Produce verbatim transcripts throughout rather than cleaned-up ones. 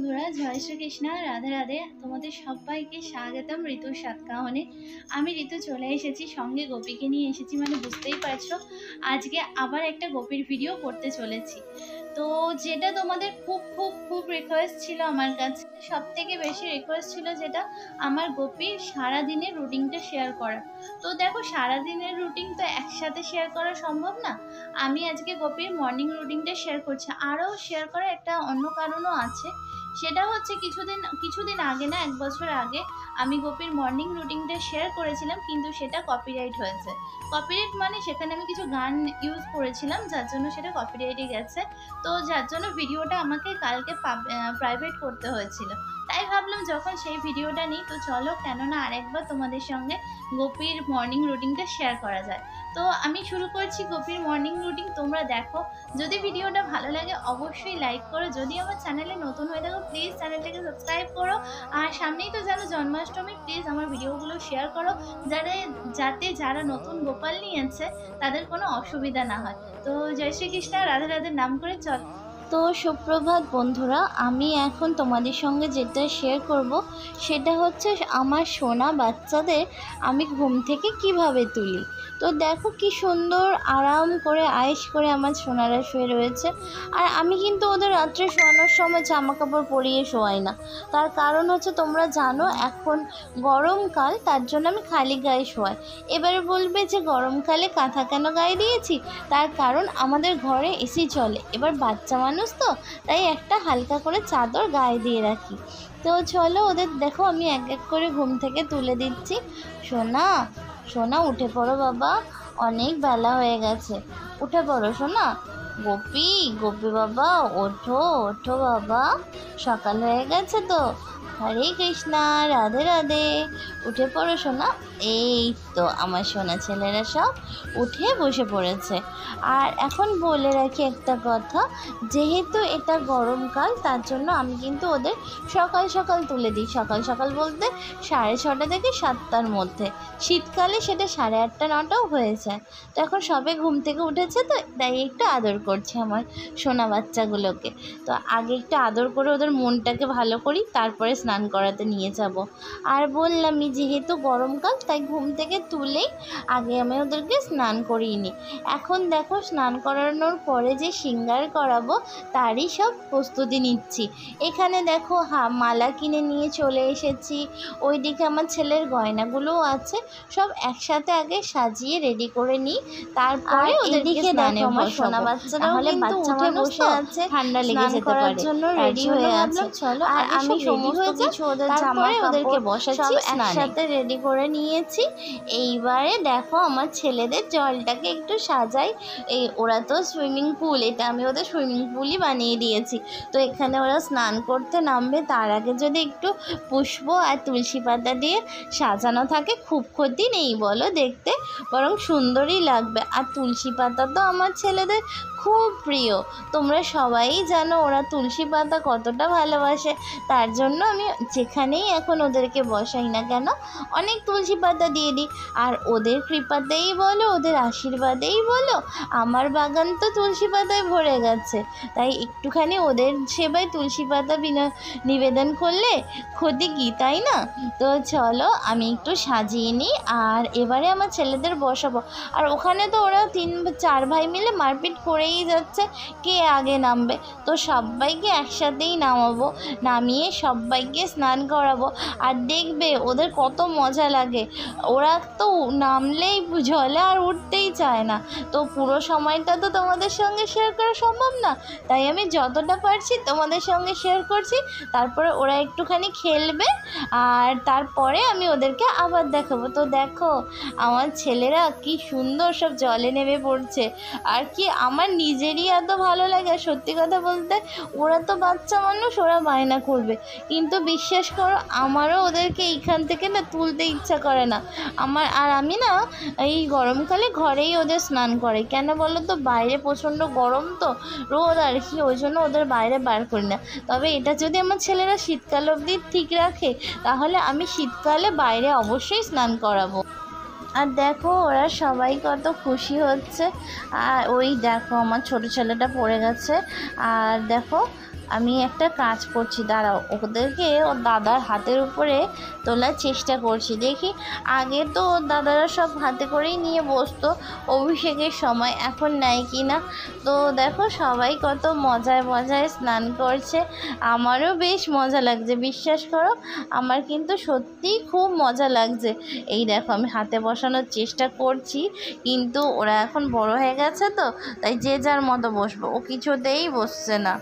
বন্ধুরা, জয় শ্রীকৃষ্ণ, রাধে রাধে। তোমাদের সবাইকে স্বাগতম ঋতুর সাত কাহনে। আমি ঋতু চলে এসেছি, সঙ্গে গোপীকে নিয়ে এসেছি, মানে বুঝতেই পারছো আজকে আবার একটা গোপীর ভিডিও করতে চলেছি। তো যেটা তোমাদের খুব খুব খুব রিকোয়েস্ট ছিল আমার কাছে, সব থেকে বেশি রিকোয়েস্ট ছিল যেটা আমার গোপীর সারাদিনের রুটিনটা শেয়ার করা। তো দেখো, সারাদিনের রুটিন তো একসাথে শেয়ার করা সম্ভব না। আমি আজকে গোপীর মর্নিং রুটিনটা শেয়ার করছি। আরও শেয়ার করার একটা অন্য কারণও আছে, সেটা হচ্ছে কিছুদিন কিছুদিন আগে না, এক বছর আগে আমি গোপীর মর্নিং রুটিনটা শেয়ার করেছিলাম, কিন্তু সেটা কপিরাইট হয়েছে। কপিরাইট মানে সেখানে আমি কিছু গান ইউজ করেছিলাম, যার জন্য সেটা কপিরাইটে গেছে। তো যার জন্য ভিডিওটা আমাকে কালকে প্রাইভেট করতে হয়েছিল। তাই ভাবলাম যখন সেই ভিডিওটা নিই, তো চলো কেননা আরেকবার তোমাদের সঙ্গে গোপীর মর্নিং রুটিনটা শেয়ার করা যায়। তো আমি শুরু করছি গোপীর মর্নিং রুটিন। তোমরা দেখো, যদি ভিডিওটা ভালো লাগে অবশ্যই লাইক করো। যদি আমার চ্যানেলে নতুন হয়ে থাকো প্লিজ চ্যানেলটাকে সাবস্ক্রাইব করো। আর সামনেই তো জানো জন্মাষ্টমী, প্লিজ আমার ভিডিওগুলো শেয়ার করো, যারা যাতে যারা নতুন গোপাল নিয়েছে তাদের কোনো অসুবিধা না হয়। তো জয় শ্রীকৃষ্ণ, রাধে রাধে নাম করে চল। তো সুপ্রভাত বন্ধুরা, আমি এখন তোমাদের সঙ্গে যেটা শেয়ার করব সেটা হচ্ছে আমার সোনা বাচ্চাদের আমি ঘুম থেকে কিভাবে তুলি। তো দেখো কি সুন্দর আরাম করে আয়েশ করে আমার সোনারা শুয়ে রয়েছে। আর আমি কিন্তু ওদের রাত্রে শোয়ানোর সময় জামা কাপড় পরিয়ে শোয়াই না। তার কারণ হচ্ছে তোমরা জানো এখন গরমকাল, তার জন্য আমি খালি গায়ে শোয়াই। এবারে বলবে যে গরমকালে কাঁথা কেন গায়ে দিয়েছি, তার কারণ আমাদের ঘরে এসি চলে। এবার বাচ্চা মানুষ তো, তাই একটা হালকা করে চাদর গায়ে দিয়ে রাখি। তো চলো ওদের দেখো আমি এক এক করে ঘুম থেকে তুলে দিচ্ছি। সোনা সোনা উঠে পড়ো বাবা, অনেক বেলা হয়ে গেছে, উঠে পড়ো সোনা। গোপী গোপী বাবা ওঠো ওঠো বাবা, সকাল হয়ে গেছে তো। হরে কৃষ্ণা, রাধে রাধে, উঠে পড়ো সোনা। এই তো আমার সোনা ছেলেরা সব উঠে বসে পড়েছে। আর এখন বলে রাখি একটা কথা, যেহেতু এটা গরমকাল তার জন্য আমি কিন্তু ওদের সকাল সকাল তুলে দিই। সকাল সকাল বলতে সাড়ে ছটা থেকে সাতটার মধ্যে। শীতকালে সেটা সাড়ে আটটা নটাও হয়ে যায়। তো এখন সবে ঘুম থেকে উঠেছে, তো তাই একটু আদর করছি আমার সোনা বাচ্চাগুলোকে। তো আগে একটু আদর করে ওদের মনটাকে ভালো করি, তারপরে স্নান করাতে নিয়ে যাব। আর বললামই যেহেতু গরমকাল তাই ঘুম থেকে তুলেই আগে আমি ওদেরকে স্নান করিয়ে নিই। এখন দেখো স্নান করানোর পরে যে শৃঙ্গার করাবো তারই সব প্রস্তুতি নিচ্ছি। এখানে দেখো হা মালা কিনে নিয়ে চলে এসেছি। ওইদিকে আমার ছেলের গয়নাগুলোও আছে, সব একসাথে আগে সাজিয়ে রেডি করে নিই, তারপরে ওদেরকে স্নানে বসাবো। তাহলে বাচ্চা মানুষ বসে আছে, ঠান্ডা লেগে যেতে পারে, জন্য রেডি হয়ে আছে। চলো আর আমি সমস্ত কিছু ওদের জামা ওদেরকে বসাচ্ছি, একসাথে রেডি করে নিয়েছি। এইবারে দেখো আমার ছেলেদের জলটাকে একটু সাজাই। এই ওরা তো সুইমিং পুল, এটা আমি ওদের সুইমিং পুলই বানিয়ে দিয়েছি। তো এখানে ওরা স্নান করতে নামবে, তার আগে যদি একটু পুষ্প আর তুলসী পাতা দিয়ে সাজানো থাকে, খুব ক্ষতি নেই বলো, দেখতে বরং সুন্দরই লাগবে। আর তুলসী পাতা তো আমার ছেলেদের খুব প্রিয়, তোমরা সবাই জানো ওরা তুলসী পাতা কতটা ভালোবাসে। তার জন্য আমি যেখানেই এখন ওদেরকে বসাই না কেন অনেক তুলসী পাতা দিয়ে দিই। আর ওদের কৃপাতেই বলো, ওদের আশীর্বাদেই বলো, আমার বাগান তো তুলসী পাতায় ভরে গেছে। তাই একটুখানি ওদের সেবায় তুলসী পাতা বিনা নিবেদন করলে ক্ষতি কি, তাই না? তো চলো আমি একটু সাজিয়ে নিই, আর এবারে আমার ছেলেদের বসাবো। আর ওখানে তো ওরা তিন চার ভাই মিলে মারপিট করেই যাচ্ছে কে আগে নামবে। তো সবাইকে একসাথেই নামাবো, নামিয়ে সবাইকে স্নান করাবো। আর দেখবে ওদের কত মজা লাগে, ওরা তো নামলেই জলে আর উঠতেই চায় না। তো পুরো সময়টা তো তোমাদের সঙ্গে শেয়ার করা সম্ভব না, তাই আমি যতটা পারছি তোমাদের সঙ্গে শেয়ার করছি। তারপরে ওরা একটুখানি খেলবে, আর তারপরে আমি ওদেরকে আবার দেখাবো। তো দেখো আমার ছেলেরা কি সুন্দর সব জলে নেমে পড়ছে, আর কি আমার নিজেরই এত ভালো লাগে। সত্যি কথা বলতে ওরা তো বাচ্চা মানুষ, ওরা বায়না করবে, কিন্তু বিশ্বাস করো আমারও ওদেরকে এইখান থেকে না তুলতে ইচ্ছা করে না আমার। আর আমি না এই গরমকালে ঘরেই ওদের স্নান করে, কেন বলো তো, বাইরে প্রচণ্ড গরম তো, রোদ আর কি, ওই জন্য ওদের বাইরে বার করি না। তবে এটা যদি আমার ছেলেরা শীতকাল অবধি ঠিক রাখে, তাহলে আমি শীতকালে বাইরে অবশ্যই স্নান করাবো। আর দেখো ওরা সবাই কত খুশি হচ্ছে। আর ওই দেখো আমার ছোটো ছেলেটা পড়ে গেছে। আর দেখো আমি একটা কাজ করছি, দাঁড়াও, ওদেরকে ওর দাদার হাতের উপরে তোলার চেষ্টা করছি। দেখি, আগে তো ওর দাদারা সব হাতে করেই নিয়ে বসতো অভিষেকের সময়, এখন নাই কি না। তো দেখো সবাই কত মজায় মজায় স্নান করছে, আমারও বেশ মজা লাগছে, বিশ্বাস করো আমার কিন্তু সত্যিই খুব মজা লাগছে। এই দেখো আমি হাতে বসানোর চেষ্টা করছি, কিন্তু ওরা এখন বড় হয়ে গেছে তো, তাই যে যার মতো বসবো, ও কিছুতেই বসছে না।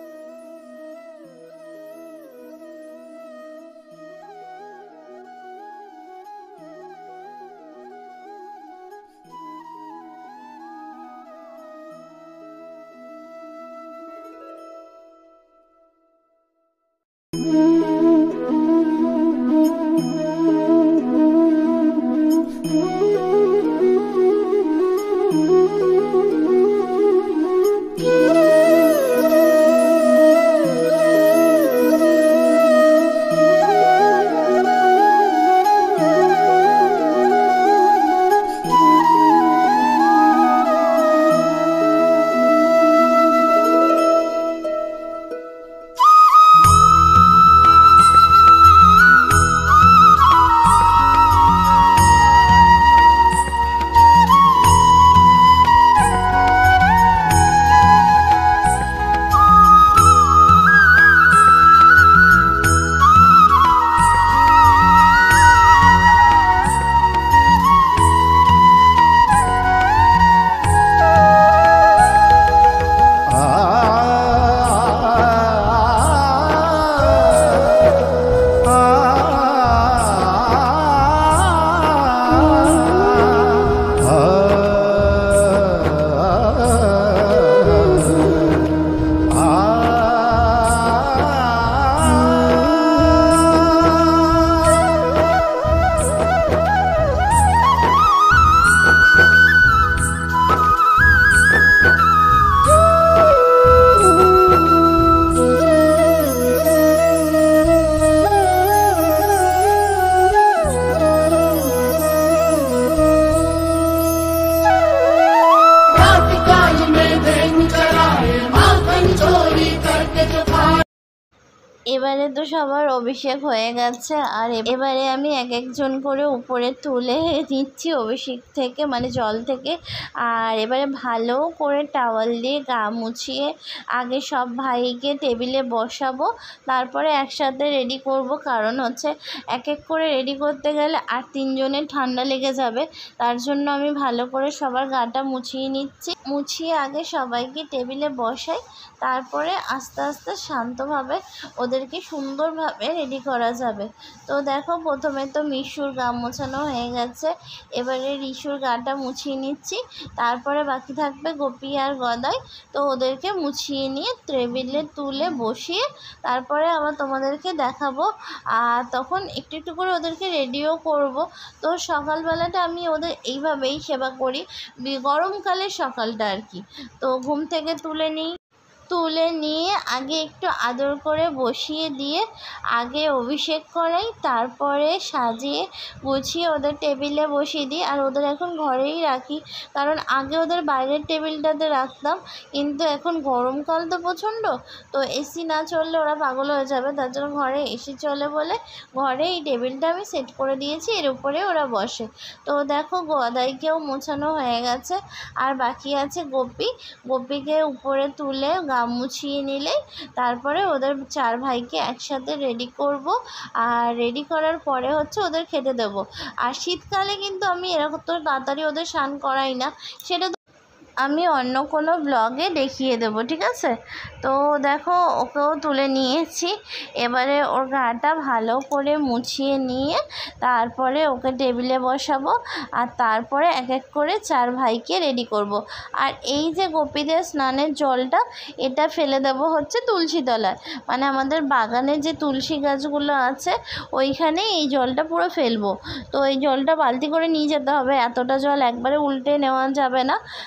এবারে তো সবার অভিষেক হয়ে গেছে, আর এবারে আমি এক একজন করে উপরে তুলে নিচ্ছি অভিষেক থেকে, মানে জল থেকে। আর এবারে ভালো করে টাওয়াল দিয়ে গা মুছিয়ে আগে সব ভাইকে টেবিলে বসাবো, তারপরে একসাথে রেডি করব। কারণ হচ্ছে এক এক করে রেডি করতে গেলে আর তিনজনের ঠান্ডা লেগে যাবে, তার জন্য আমি ভালো করে সবার গাটা মুছিয়ে নিচ্ছি। মুছিয়ে আগে সবাইকে টেবিলে বসাই, তারপরে আস্তে আস্তে শান্তভাবে ওদেরকে সুন্দরভাবে রেডি করা যাবে। তো দেখো প্রথমে তো মিশুর গা মোছানো হয়ে গেছে, এবারে রিশুর গাটা মুছিয়ে নিচ্ছি, তারপরে বাকি থাকবে গোপী আর গদাই। তো ওদেরকে মুছিয়ে নিয়ে টেবিলে তুলে বসিয়ে তারপরে আবার তোমাদেরকে দেখাবো, আর তখন একটু একটু করে ওদেরকে রেডিও করব। তো সকালবেলাটা আমি ওদের এইভাবেই সেবা করি, গরমকালের সকালটা আর কি। তো ঘুম থেকে তুলে নিই, তুলে নিয়ে আগে একটু আদর করে বসিয়ে দিয়ে আগে অভিষেক করাই, তারপরে সাজিয়ে গুছিয়ে ওদের টেবিলে বসিয়ে দিই। আর ওদের এখন ঘরেই রাখি, কারণ আগে ওদের বাইরের টেবিলটাতে রাখতাম, কিন্তু এখন গরমকাল তো প্রচণ্ড, তো এসি না চললে ওরা পাগল হয়ে যাবে, তার জন্য ঘরে এসি চলে বলে ঘরে এই টেবিলটা আমি সেট করে দিয়েছি, এর উপরে ওরা বসে। তো দেখো গদাইকেও মোছানো হয়ে গেছে, আর বাকি আছে গোপী। গোপীকে উপরে তুলে গা মুছিয়ে নিলেই তারপরে ওদের চার ভাইকে একসাথে রেডি করব। আর রেডি করার পরে হচ্ছে ওদের খেতে দেব। আর শীতকালে কিন্তু আমি এরকম তো তাড়াতাড়ি ওদের স্নান করাই না, সেটা আমি অন্য কোনো ব্লগে দেখিয়ে দেবো, ঠিক আছে। তো দেখো ওকেও তুলে নিয়েছি, এবারে ওর গাটা ভালো করে মুছিয়ে নিয়ে তারপরে ওকে টেবিলে বসাবো, আর তারপরে এক এক করে চার ভাইকে রেডি করব। আর এই যে গোপীদের স্নানের জলটা, এটা ফেলে দেবো হচ্ছে তুলসী তলায়, মানে আমাদের বাগানে যে তুলসী গাছগুলো আছে ওইখানে এই জলটা পুরো ফেলবো। তো এই জলটা বালতি করে নিয়ে যেতে হবে, এতটা জল একবারে উল্টে নেওয়া যাবে না। তো যাই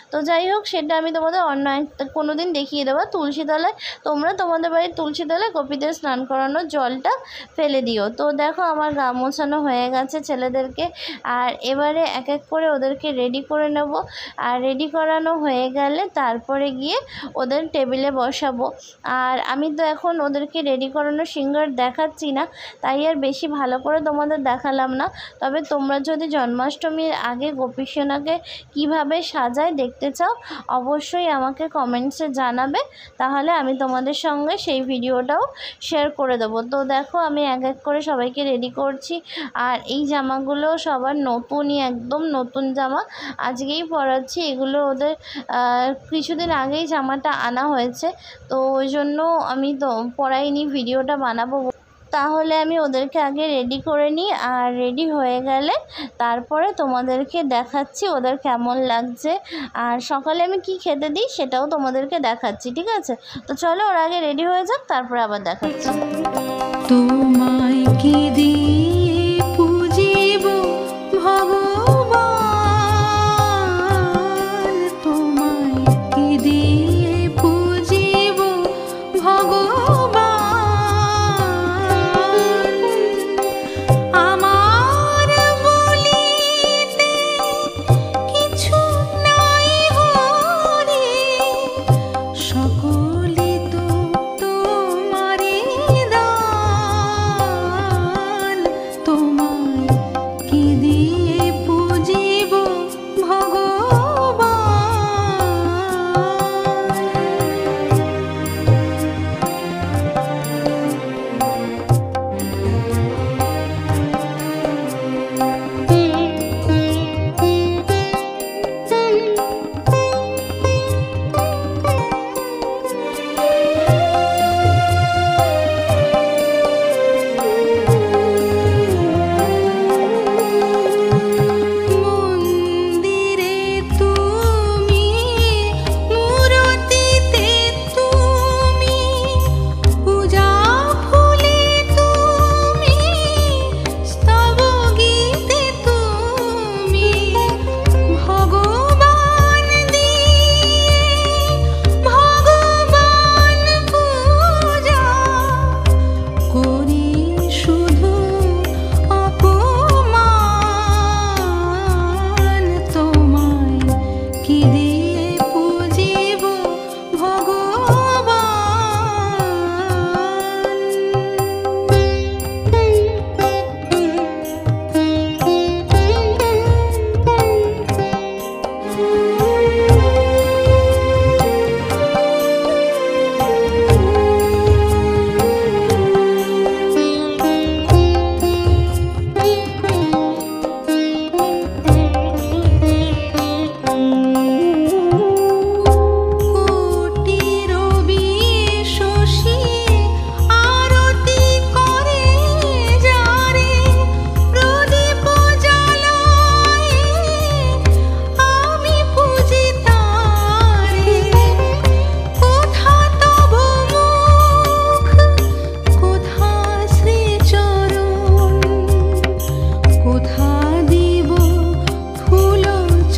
যাই হোক, সেটা আমি তোমাদের অন্য একটা কোনো দিন দেখিয়ে দেবো। তুলসী তলায় তোমরা তোমাদের বাড়ির তুলসী তলায় গোপীদের স্নান করানোর জলটা ফেলে দিও। তো দেখো আমার গা মোছানো হয়ে গেছে ছেলেদেরকে, আর এবারে এক এক করে ওদেরকে রেডি করে নেব। আর রেডি করানো হয়ে গেলে তারপরে গিয়ে ওদের টেবিলে বসাবো। আর আমি তো এখন ওদেরকে রেডি করানো সিঙ্গার দেখাচ্ছি না, তাই আর বেশি ভালো করে তোমাদের দেখালাম না। তবে তোমরা যদি জন্মাষ্টমীর আগে গোপী সোনাকে কীভাবে সাজায় দেখতে চাও, অবশ্যই আমাকে কমেন্টসে জানাবে, তাহলে আমি তোমাদের সঙ্গে সেই ভিডিওটাও শেয়ার করে দেবো। তো দেখো আমি এক এক করে সবাইকে রেডি করছি। আর এই জামাগুলো সবার নতুনই, একদম নতুন জামা, আজকেই পরাচ্ছি। এগুলো ওদের কিছুদিন আগেই জামাটা আনা হয়েছে, তো ওই জন্য আমি তো পরাইনি, ভিডিওটা বানাবো। তাহলে আমি ওদেরকে আগে রেডি করে নিই, আর রেডি হয়ে গেলে তারপরে তোমাদেরকে দেখাচ্ছি ওদের কেমন লাগছে। আর সকালে আমি কি খেতে দিই সেটাও তোমাদেরকে দেখাচ্ছি, ঠিক আছে? তো চলো ওরা আগে রেডি হয়ে যাক, তারপরে আবার দেখাচ্ছি। তোমায় কি দিয়ে পুজিব ভগবান, তোমায় কি দিয়ে পুজিব ভগবান, আমার বলিতে কিছু নাই হরি, সকলে তো তোমারই দান, তোমায় কি দিয়ে পুজিব ভগবান। মন্দিরে তুমি, মূরতিতে তুমি, পূজা ফুলে তুমি, স্তব গীতে তুমি, ভগবান দিয়ে ভগবান পূজা করি শুধু অপমান, তোমায় কি দিয়ে পুজিব ভগবান। কোটি রবি শশী আরতি করে যারে, প্রদীপ জ্বালায় আমি পূজি তারে, কোথা তব মুখ, কোথা শ্রীচরণ, কোথা দিব ফুল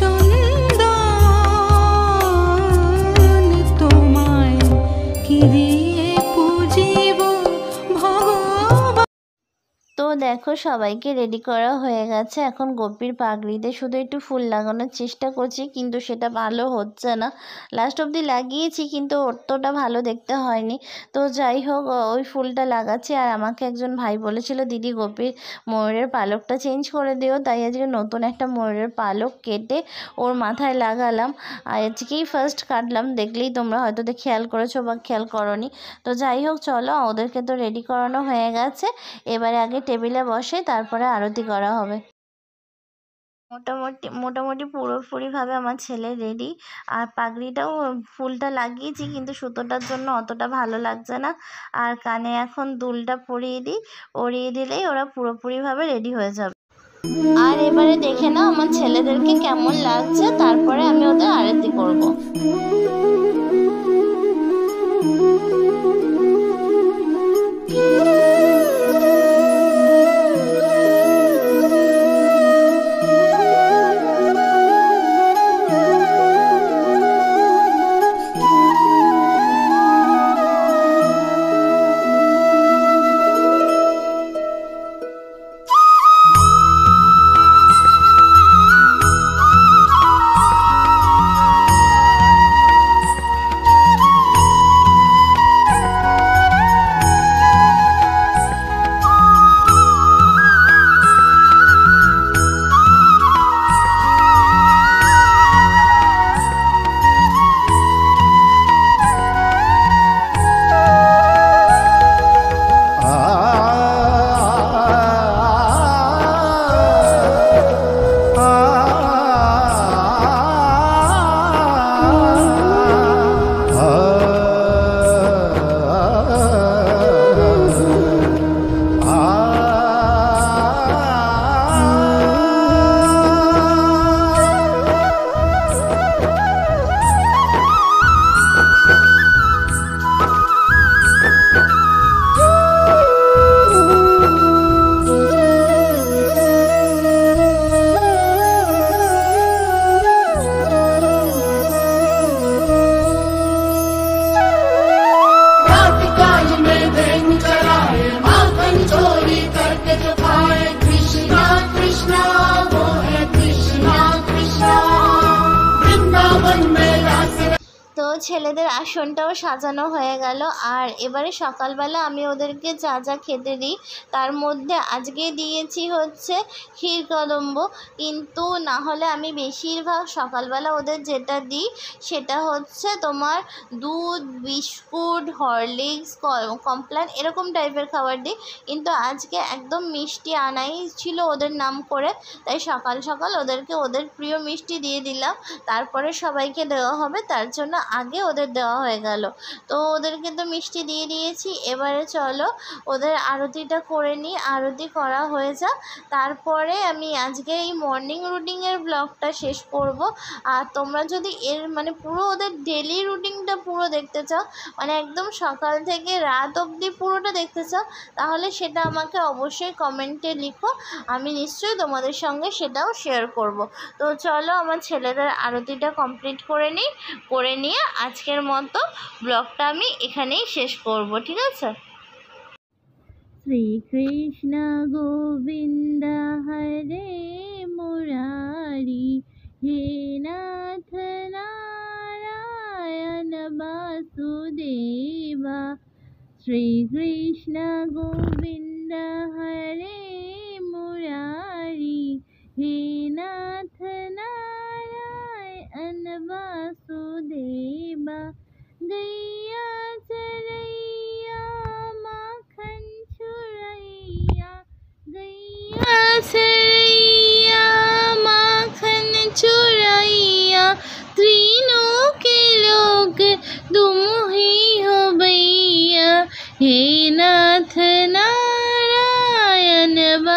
চন্দন, তোমায় কি দিয়ে পুজিব ভগবান। তো দেখো সবাইকে রেডি করা হয়ে গেছে। এখন গোপীর পাগড়িতে শুধু একটু ফুল লাগানোর চেষ্টা করছি, কিন্তু সেটা ভালো হচ্ছে না। লাস্ট অবধি লাগিয়েছি, কিন্তু অতটা ভালো দেখতে হয়নি। তো যাই হোক, ওই ফুলটা লাগাচ্ছি। আর আমাকে একজন ভাই বলেছিল, দিদি গোপীর ময়ূরের পালকটা চেঞ্জ করে দিও, তাই আজকে নতুন একটা ময়ূরের পালক কেটে ওর মাথায় লাগালাম। আর আজকেই ফার্স্ট কাটলাম, দেখলেই তোমরা হয়তো খেয়াল করেছো বা খেয়াল করোনি। তো যাই হোক, চলো ওদেরকে তো রেডি করানো হয়ে গেছে, এবারে আগে টেবিলে বসে তারপরে আরতি করা হবে। মোটামুটি মোটামুটি পুরোপুরিভাবে আমার ছেলে রেডি। আর পাগড়িটাও ফুলটা লাগিয়েছি, কিন্তু সুতোটার জন্য অতটা ভালো লাগছে না। আর কানে এখন দুলটা পরিয়ে দিই, পরিয়ে দিলেই ওরা পুরোপুরিভাবে রেডি হয়ে যাবে। আর এবারে দেখে নাও আমার ছেলেদেরকে কেমন লাগছে, তারপরে আমি ওদের আরতি করব। ছেলেদের আসনটাও সাজানো হয়ে গেল। আর এবারে সকালবেলা আমি ওদেরকে যা যা খেতে দিই তার মধ্যে আজকে দিয়েছি হচ্ছে ক্ষীরকদম্ব, কিন্তু না হলে আমি বেশিরভাগ সকালবেলা ওদের যেটা দিই সেটা হচ্ছে তোমার দুধ, বিস্কুট, হরলিক্স, কমপ্ল্যান এরকম টাইপের খাবার দিই। কিন্তু আজকে একদম মিষ্টি আনাই ছিল ওদের নাম করে, তাই সকাল সকাল ওদেরকে ওদের প্রিয় মিষ্টি দিয়ে দিলাম। তারপরে সবাইকে দেওয়া হবে, তার জন্য আগে ওদের দেওয়া হয়ে গেল। তো ওদেরকে তো মিষ্টি দিয়ে দিয়েছি, এবারে চলো ওদের আরতিটা করে নিই। আরতি করা হয়ে যাক, তারপরে আমি আজকে এই মর্নিং রুটিনের ব্লগটা শেষ করব। আর তোমরা যদি এর মানে পুরো ওদের ডেলি রুটিনটা পুরো দেখতে চাও, মানে একদম সকাল থেকে রাত অবধি পুরোটা দেখতে চাও, তাহলে সেটা আমাকে অবশ্যই কমেন্টে লিখো, আমি নিশ্চয়ই তোমাদের সঙ্গে সেটাও শেয়ার করব। তো চলো আমার ছেলেদের আরতিটা কমপ্লিট করে নিই, করে নিয়ে আজকের মতো ব্লগটা আমি এখানেই শেষ করব, ঠিক আছে? শ্রীকৃষ্ণ গোবিন্দ হরে মুরারি, হে নাথ নারায়ণ বাসুদেবা। শ্রীকৃষ্ণ গোবিন্দ হরে মুরারি, হে নাথ নারায়ণ বাসুদেবা। गैया चरैया माखन चुरैया, गैया चरैया माखन चुरैया, तीनों के लोग तुम ही हो भैया, हे नाथ नारायण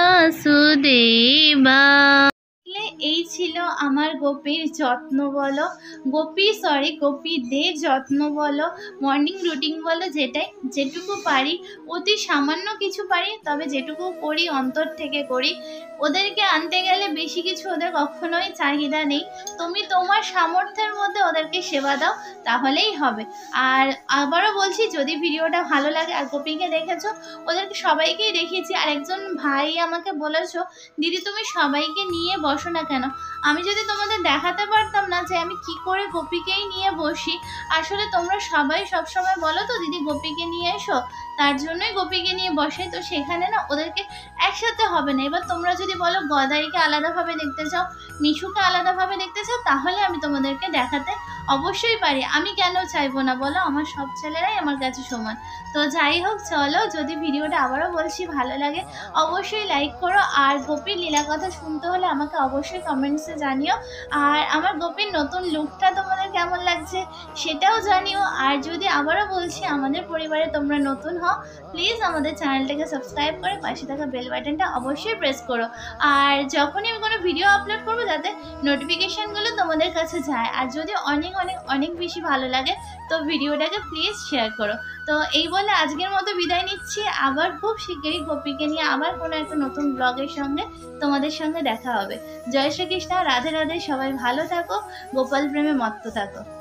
বাসুদেবা। এই ছিল আমার গোপীর যত্ন বলো, গোপী সরি গোপীদের যত্ন বলো, মর্নিং রুটিন বলো, যেটাই যেটুকু পারি, অতি সামান্য কিছু পারি, তবে যেটুকু করি অন্তর থেকে করি। ওদেরকে আনতে গেলে বেশি কিছু ওদের কখনোই চাহিদা নেই, তুমি তোমার সামর্থ্যের মধ্যে ওদেরকে সেবা দাও, তাহলেই হবে। আর আবারও বলছি, যদি ভিডিওটা ভালো লাগে, আর গোপীকে দেখেছো, ওদেরকে সবাইকেই দেখিয়েছি। আর একজন ভাই আমাকে বলেছো, দিদি তুমি সবাইকে নিয়ে বসো না কেন? আমি যদি তোমাদের দেখাতে পারতাম না যে আমি কি করে গোপীকেই নিয়ে বসি, আসলে তোমরা সবাই সবসময় বলো তো দিদি গোপীকে নিয়ে এসো, তার জন্যই গোপীকে নিয়ে বসে, তো সেখানে না ওদেরকে একসাথে হবে না। এবার তোমরা যদি বলো গদাইকে আলাদাভাবে দেখতে চাও, মিশুকে আলাদাভাবে দেখতে চাও, তাহলে আমি তোমাদেরকে দেখাতে অবশ্যই পারি, আমি কেন চাইবো না বলো? আমার সব ছেলেরাই আমার কাছে সমান। তো যাই হোক, চলো, যদি ভিডিওটা আবারও বলছি ভালো লাগে অবশ্যই লাইক করো, আর গোপীর লীলা কথা শুনতে হলে আমাকে অবশ্যই কমেন্টসে জানিও, আর আমার গোপীর নতুন লুকটা তোমাদের কেমন লাগছে সেটাও জানিও। আর যদি আবারও বলছি, আমাদের পরিবারে তোমরা নতুন হও, প্লিজ আমাদের চ্যানেলটাকে সাবস্ক্রাইব করে পাশে থাকা বেল বাটনটা অবশ্যই প্রেস করো, আর যখনই আমি কোনো ভিডিও আপলোড করবো যাতে নোটিফিকেশানগুলো তোমাদের কাছে যায়। আর যদি অনেক অনেক অনেক বেশি ভালো লাগে তো ভিডিওটাকে প্লিজ শেয়ার করো। তো এই বলে আজকের মতো বিদায় নিচ্ছি, আবার খুব শীঘ্রই গোপীকে নিয়ে আবার কোনো একটা নতুন ব্লগের সঙ্গে তোমাদের সঙ্গে দেখা হবে। জয় শ্রীকৃষ্ণ, রাধে রাধে, সবাই ভালো থাকো, গোপাল প্রেমে মত্ত থাকো।